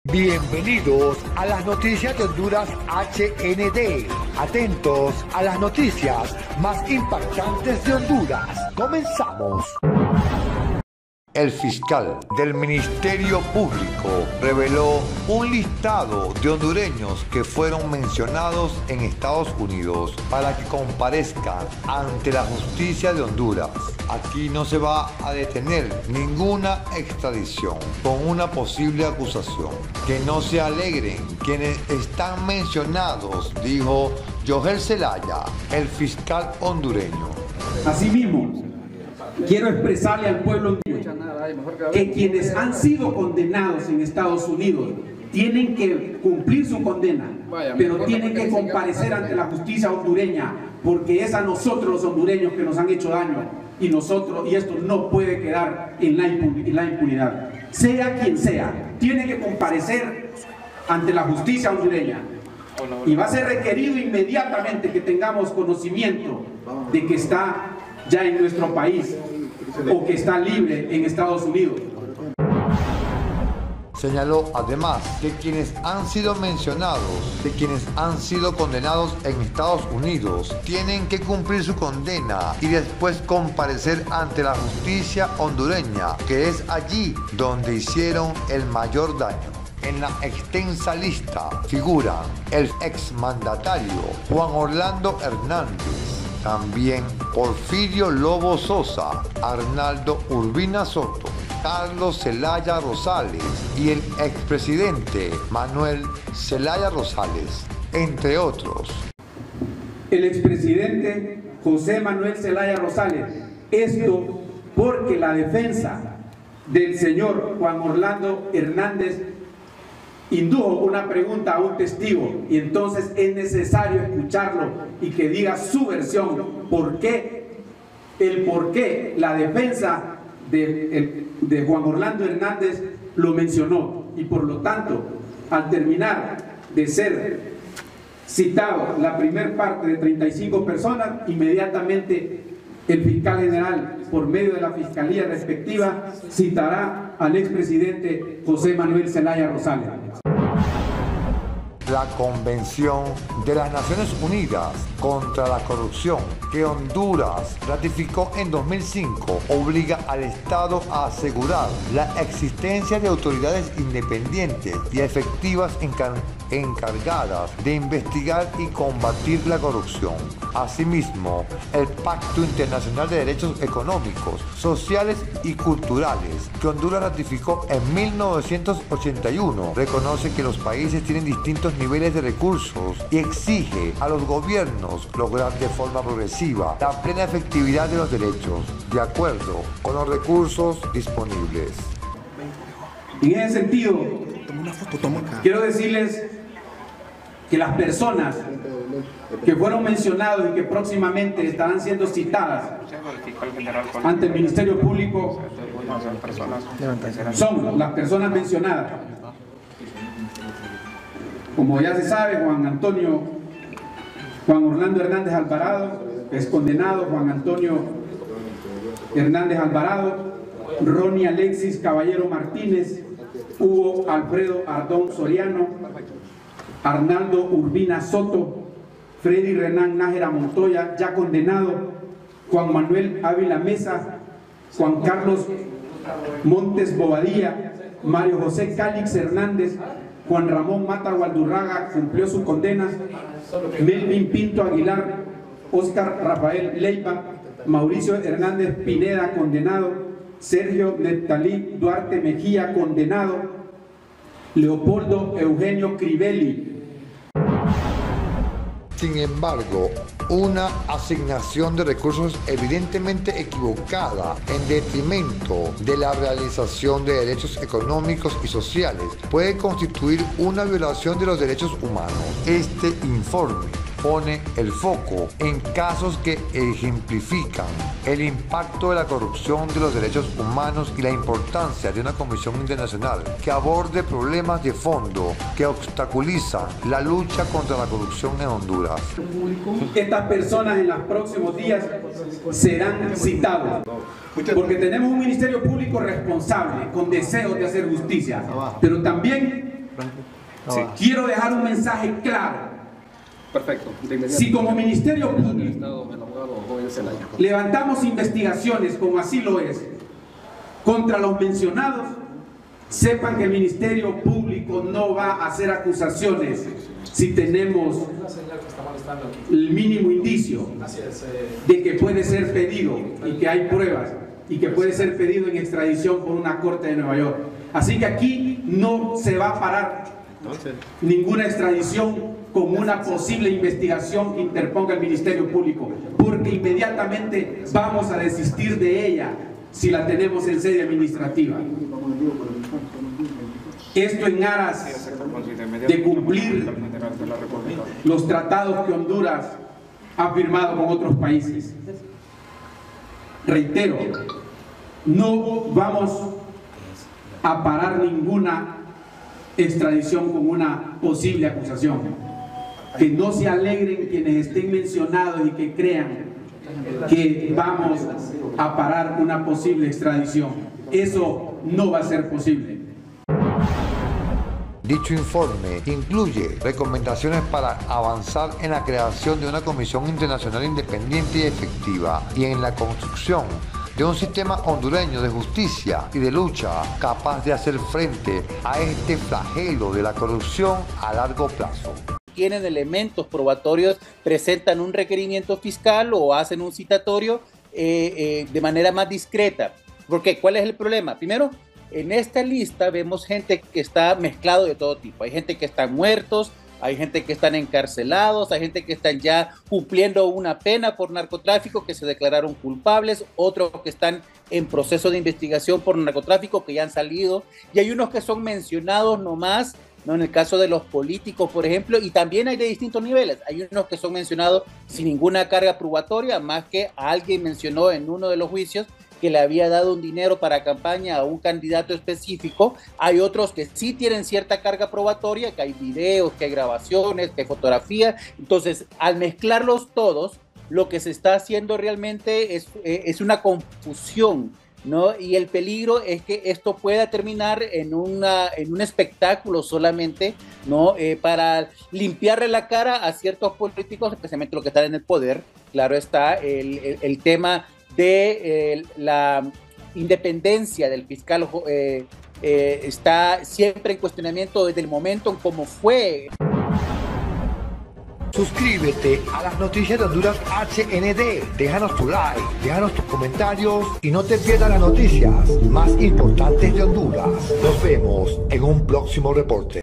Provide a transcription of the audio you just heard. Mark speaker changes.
Speaker 1: Bienvenidos a las noticias de Honduras HND. Atentos a las noticias más impactantes de Honduras. Comenzamos. El fiscal del Ministerio Público reveló un listado de hondureños que fueron mencionados en Estados Unidos para que comparezcan ante la justicia de Honduras. Aquí no se va a detener ninguna extradición con una posible acusación. Que no se alegren quienes están mencionados, dijo Joel Zelaya, el fiscal hondureño.
Speaker 2: Asimismo, quiero expresarle al pueblo hondureño que quienes han sido condenados en Estados Unidos tienen que cumplir su condena, pero tienen que comparecer ante la justicia hondureña, porque es a nosotros los hondureños que nos han hecho daño y esto no puede quedar en la impunidad. Sea quien sea, tiene que comparecer ante la justicia hondureña y va a ser requerido inmediatamente que tengamos conocimiento de que está ya en nuestro país o que está libre en Estados Unidos.
Speaker 1: Señaló además que quienes han sido mencionados, de quienes han sido condenados en Estados Unidos, tienen que cumplir su condena y después comparecer ante la justicia hondureña, que es allí donde hicieron el mayor daño. En la extensa lista figuran el exmandatario Juan Orlando Hernández, también Porfirio Lobo Sosa, Arnaldo Urbina Soto, Carlos Zelaya Rosales y el expresidente Manuel Zelaya Rosales, entre otros.
Speaker 2: El expresidente José Manuel Zelaya Rosales, esto porque la defensa del señor Juan Orlando Hernández indujo una pregunta a un testigo y entonces es necesario escucharlo y que diga su versión, por qué la defensa de Juan Orlando Hernández lo mencionó, y por lo tanto, al terminar de ser citado la primera parte de 35 personas, inmediatamente el fiscal general, por medio de la fiscalía respectiva, citará al expresidente José Manuel Zelaya Rosales.
Speaker 1: La Convención de las Naciones Unidas contra la Corrupción, que Honduras ratificó en 2005, obliga al Estado a asegurar la existencia de autoridades independientes y efectivas encargadas de investigar y combatir la corrupción. Asimismo, el Pacto Internacional de Derechos Económicos, Sociales y Culturales, que Honduras ratificó en 1981, reconoce que los países tienen distintos niveles de recursos y exige a los gobiernos lograr de forma progresiva la plena efectividad de los derechos, de acuerdo con los recursos disponibles.
Speaker 2: En ese sentido, quiero decirles que las personas que fueron mencionadas y que próximamente estarán siendo citadas ante el Ministerio Público son las personas mencionadas. Como ya se sabe, Juan Orlando Hernández Alvarado es condenado, Juan Antonio Hernández Alvarado, Ronnie Alexis Caballero Martínez, Hugo Alfredo Ardón Soriano, Arnaldo Urbina Soto, Freddy Renán Nájera Montoya, ya condenado, Juan Manuel Ávila Mesa, Juan Carlos Montes Bobadilla, Mario José Cálix Hernández, Juan Ramón Mata Gualdurraga cumplió sus condenas, Melvin Pinto Aguilar, Óscar Rafael Leiva, Mauricio Hernández Pineda condenado, Sergio Neptalí Duarte Mejía condenado, Leopoldo Eugenio Crivelli.
Speaker 1: Sin embargo, una asignación de recursos evidentemente equivocada en detrimento de la realización de derechos económicos y sociales puede constituir una violación de los derechos humanos. Este informe pone el foco en casos que ejemplifican el impacto de la corrupción de los derechos humanos y la importancia de una comisión internacional que aborde problemas de fondo que obstaculizan la lucha contra la corrupción en Honduras.
Speaker 2: Estas personas en los próximos días serán citados, porque tenemos un Ministerio Público responsable, con deseos de hacer justicia, pero también
Speaker 3: Sí.
Speaker 2: Quiero dejar un mensaje claro.
Speaker 3: Perfecto.
Speaker 2: Si como Ministerio Público levantamos investigaciones, como así lo es, contra los mencionados, sepan que el Ministerio Público no va a hacer acusaciones si tenemos el mínimo indicio de que puede ser pedido y que hay pruebas y que puede ser pedido en extradición por una corte de Nueva York. Así que aquí no se va a parar ninguna extradición con una posible investigación que interponga el Ministerio Público, porque inmediatamente vamos a desistir de ella si la tenemos en sede administrativa. Esto en aras de cumplir los tratados que Honduras ha firmado con otros países. Reitero, no vamos a parar ninguna extradición con una posible acusación. Que no se alegren quienes estén mencionados y que crean que vamos a parar una posible extradición. Eso no va a ser posible.
Speaker 1: Dicho informe incluye recomendaciones para avanzar en la creación de una comisión internacional independiente y efectiva y en la construcción de un sistema hondureño de justicia y de lucha capaz de hacer frente a este flagelo de la corrupción a largo plazo.
Speaker 4: Tienen elementos probatorios, presentan un requerimiento fiscal o hacen un citatorio de manera más discreta. ¿Por qué? ¿Cuál es el problema? Primero, en esta lista vemos gente que está mezclado de todo tipo. Hay gente que están muertos, hay gente que están encarcelados, hay gente que están ya cumpliendo una pena por narcotráfico que se declararon culpables, otros que están en proceso de investigación por narcotráfico que ya han salido, y hay unos que son mencionados nomás, ¿no? En el caso de los políticos, por ejemplo, y también hay de distintos niveles. Hay unos que son mencionados sin ninguna carga probatoria, más que alguien mencionó en uno de los juicios que le había dado un dinero para campaña a un candidato específico. Hay otros que sí tienen cierta carga probatoria, que hay videos, que hay grabaciones, que hay fotografías. Entonces, al mezclarlos todos, lo que se está haciendo realmente es una confusión, ¿no? Y el peligro es que esto pueda terminar en un espectáculo solamente, ¿no? Para limpiarle la cara a ciertos políticos, especialmente los que están en el poder. Claro está, el tema de la independencia del fiscal está siempre en cuestionamiento desde el momento en cómo fue.
Speaker 1: Suscríbete a las noticias de Honduras HND, déjanos tu like, déjanos tus comentarios y no te pierdas las noticias más importantes de Honduras. Nos vemos en un próximo reporte.